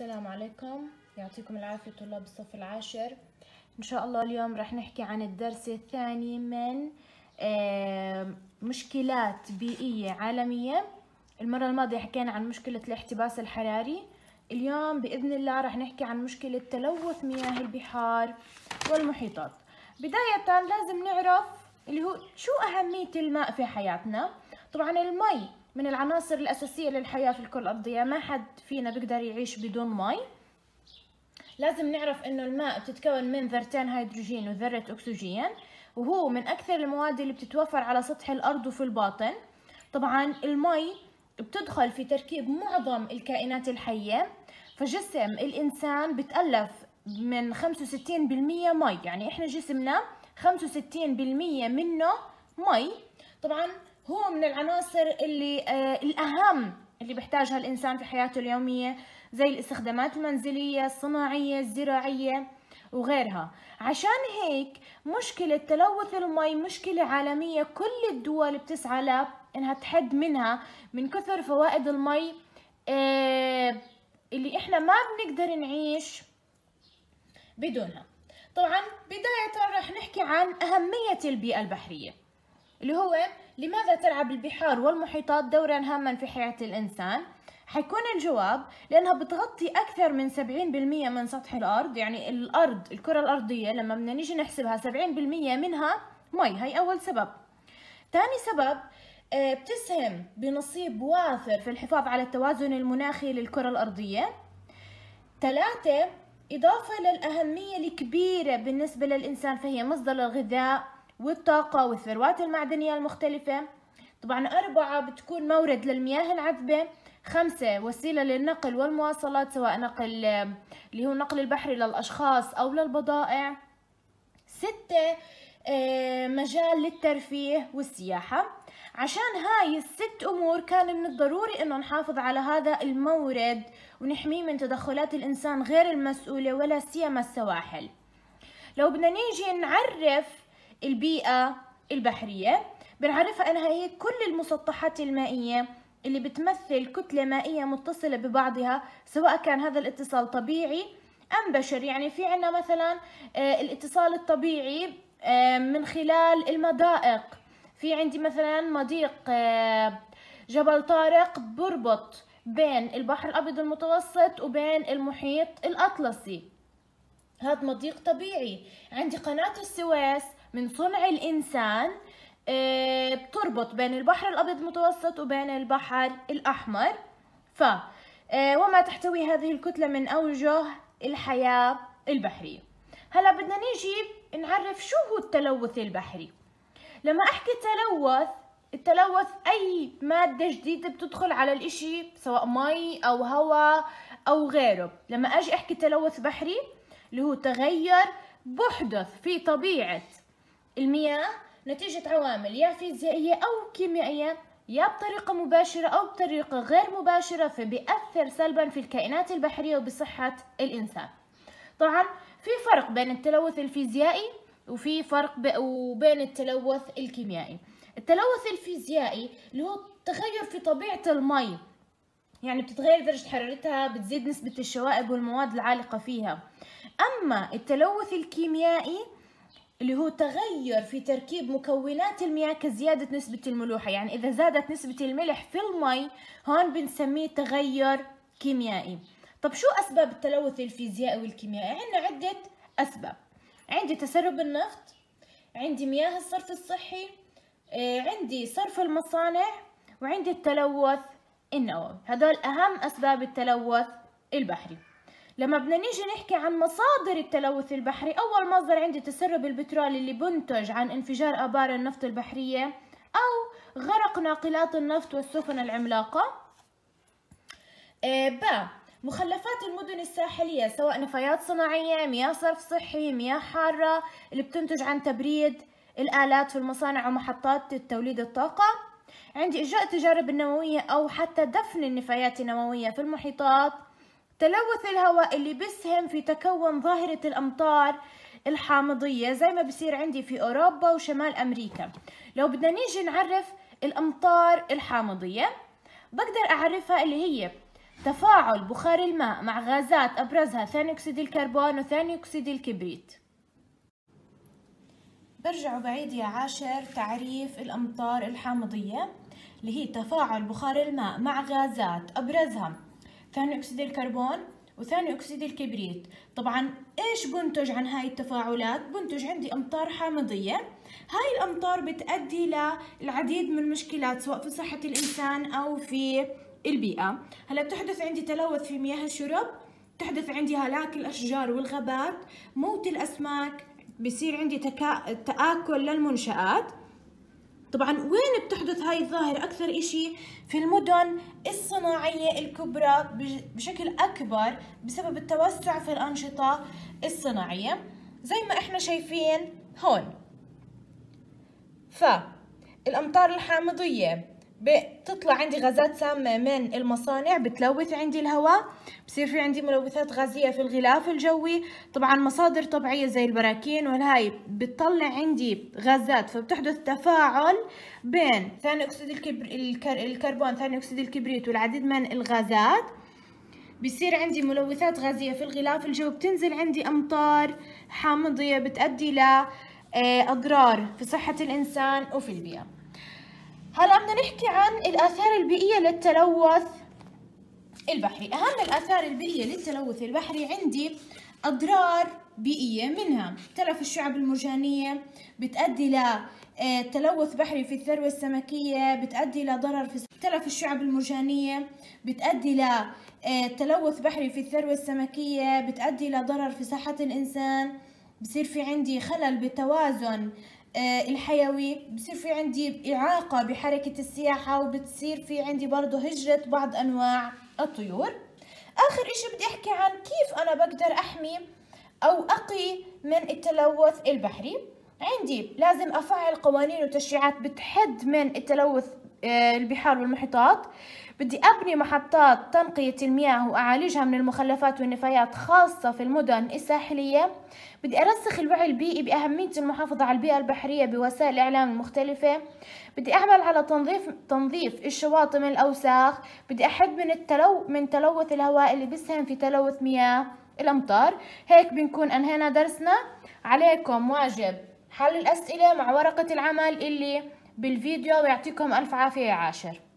السلام عليكم، يعطيكم العافية طلاب الصف العاشر. إن شاء الله اليوم رح نحكي عن الدرس الثاني من مشكلات بيئية عالمية. المرة الماضية حكينا عن مشكلة الاحتباس الحراري. اليوم بإذن الله رح نحكي عن مشكلة تلوث مياه البحار والمحيطات. بداية لازم نعرف اللي هو شو أهمية الماء في حياتنا. طبعا المي من العناصر الأساسية للحياة في الكرة الأرضية، ما حد فينا بيقدر يعيش بدون مي. لازم نعرف إنه الماء بتتكون من ذرتين هيدروجين وذرة أكسجين، وهو من أكثر المواد اللي بتتوفر على سطح الأرض وفي الباطن. طبعا المي بتدخل في تركيب معظم الكائنات الحية، فجسم الإنسان بتألف من 65% مي، يعني إحنا جسمنا 65% منه مي. طبعا هو من العناصر اللي الأهم اللي بيحتاجها الإنسان في حياته اليومية، زي الاستخدامات المنزلية، الصناعية، الزراعية وغيرها. عشان هيك مشكلة تلوث المي مشكلة عالمية، كل الدول بتسعى ل إنها تحد منها من كثر فوائد المي اللي إحنا ما بنقدر نعيش بدونها. طبعا بداية رح نحكي عن أهمية البيئة البحرية، اللي هو لماذا تلعب البحار والمحيطات دورا هاما في حياة الإنسان؟ حيكون الجواب لأنها بتغطي أكثر من 70% من سطح الأرض. يعني الكرة الأرضية لما بدنا نيجي نحسبها 70% منها مي، هي أول سبب. ثاني سبب بتسهم بنصيب واثر في الحفاظ على التوازن المناخي للكرة الأرضية. 3 إضافة للأهمية الكبيرة بالنسبة للإنسان، فهي مصدر الغذاء والطاقة والثروات المعدنية المختلفة. طبعا 4 بتكون مورد للمياه العذبة. 5 وسيلة للنقل والمواصلات، سواء نقل اللي هو النقل البحري للأشخاص أو للبضائع. 6 مجال للترفيه والسياحة. عشان هاي ال6 أمور كان من الضروري إنه نحافظ على هذا المورد ونحميه من تدخلات الإنسان غير المسؤولة، ولا سيما السواحل. لو بدنا نيجي نعرف البيئة البحرية، بنعرفها أنها هي كل المسطحات المائية اللي بتمثل كتلة مائية متصلة ببعضها، سواء كان هذا الاتصال طبيعي أم بشري. يعني في عنا مثلا الاتصال الطبيعي من خلال المضائق. في عندي مثلا مضيق جبل طارق بربط بين البحر الأبيض المتوسط وبين المحيط الأطلسي، هذا مضيق طبيعي. عندي قناة السويس من صنع الإنسان، بتربط بين البحر الأبيض المتوسط وبين البحر الأحمر. وما تحتوي هذه الكتلة من أوجه الحياة البحرية. هلا بدنا نيجي نعرف شو هو التلوث البحري. لما أحكي التلوث أي مادة جديدة بتدخل على الإشي، سواء مي أو هواء أو غيره. لما أجي أحكي تلوث بحري، اللي هو تغير بحدث في طبيعة المياه نتيجة عوامل يا فيزيائية أو كيميائية، يا بطريقة مباشرة أو بطريقة غير مباشرة، فبيأثر سلبا في الكائنات البحرية وبصحة الإنسان. طبعا في فرق بين التلوث الفيزيائي وفي فرق وبين التلوث الكيميائي. التلوث الفيزيائي اللي هو تغير في طبيعة المي، يعني بتتغير درجة حرارتها، بتزيد نسبة الشوائب والمواد العالقة فيها. أما التلوث الكيميائي اللي هو تغير في تركيب مكونات المياه كزيادة نسبة الملوحة، يعني إذا زادت نسبة الملح في المي هون بنسميه تغير كيميائي. طب شو أسباب التلوث الفيزيائي والكيميائي؟ عندنا عدة أسباب. عندي تسرب النفط، عندي مياه الصرف الصحي، عندي صرف المصانع، وعندي التلوث النووي. هدول أهم أسباب التلوث البحري. لما بدنا نيجي نحكي عن مصادر التلوث البحري، أول مصدر عندي تسرب البترول اللي بنتج عن انفجار آبار النفط البحرية أو غرق ناقلات النفط والسفن العملاقة. مخلفات المدن الساحلية، سواء نفايات صناعية، مياه صرف صحي، مياه حارة اللي بتنتج عن تبريد الآلات في المصانع ومحطات توليد الطاقة. عندي إجراء التجارب النووية أو حتى دفن النفايات النووية في المحيطات. تلوث الهواء اللي بيسهم في تكون ظاهرة الأمطار الحامضية، زي ما بصير عندي في أوروبا وشمال أمريكا. لو بدنا نيجي نعرف الأمطار الحامضية، بقدر أعرفها اللي هي تفاعل بخار الماء مع غازات أبرزها ثاني أكسيد الكربون وثاني أكسيد الكبريت. برجع بعيد يا عاشر تعريف الأمطار الحامضية اللي هي تفاعل بخار الماء مع غازات أبرزها ثاني أكسيد الكربون وثاني أكسيد الكبريت. طبعا إيش بنتج عن هاي التفاعلات؟ بنتج عندي أمطار حامضية. هاي الأمطار بتؤدي للعديد من المشكلات سواء في صحة الإنسان أو في البيئة. هلا بتحدث عندي تلوث في مياه الشرب، تحدث عندي هلاك الأشجار والغابات، موت الأسماك، بصير عندي تآكل للمنشآت. طبعا وين بتحدث هاي الظاهرة أكثر إشي؟ في المدن الصناعية الكبرى بشكل أكبر بسبب التوسع في الأنشطة الصناعية زي ما إحنا شايفين هون. فالأمطار الحامضية بتطلع عندي غازات سامة من المصانع بتلوث عندي الهواء، بصير في عندي ملوثات غازية في الغلاف الجوي. طبعا مصادر طبيعية زي البراكين والهاي بتطلع عندي غازات، فبتحدث تفاعل بين ثاني أكسيد الكربون ثاني أكسيد الكبريت والعديد من الغازات، بيصير عندي ملوثات غازية في الغلاف الجوي، بتنزل عندي أمطار حامضية بتؤدي ل أضرار في صحة الإنسان وفي البيئة. هلا بدنا نحكي عن الآثار البيئية للتلوث البحري. أهم الآثار البيئية للتلوث البحري عندي أضرار بيئية، منها تلف الشعب المرجانية، بتؤدي ل تلوث بحري في الثروة السمكية، بتؤدي إلى ضرر في تلف الشعب المرجانية، بتؤدي إلى تلوث بحري في الثروة السمكية، بتؤدي إلى ضرر في صحة الإنسان، بصير في عندي خلل بالتوازن الحيوي، بصير في عندي إعاقة بحركة السياحة، وبتصير في عندي برضو هجرة بعض أنواع الطيور. آخر إشي بدي أحكي عن كيف أنا بقدر أحمي أو أقي من التلوث البحري. عندي لازم أفعل قوانين وتشريعات بتحد من التلوث البحار والمحيطات. بدي أبني محطات تنقية المياه وأعالجها من المخلفات والنفايات خاصة في المدن الساحلية. بدي أرسخ الوعي البيئي بأهمية المحافظة على البيئة البحرية بوسائل الإعلام المختلفة. بدي أعمل على تنظيف الشواطئ من الأوساخ. بدي أحد من تلوث الهواء اللي بيسهم في تلوث مياه الأمطار. هيك بنكون أنهينا درسنا. عليكم واجب حل الأسئلة مع ورقة العمل اللي بالفيديو، ويعطيكم ألف عافية يا عاشر.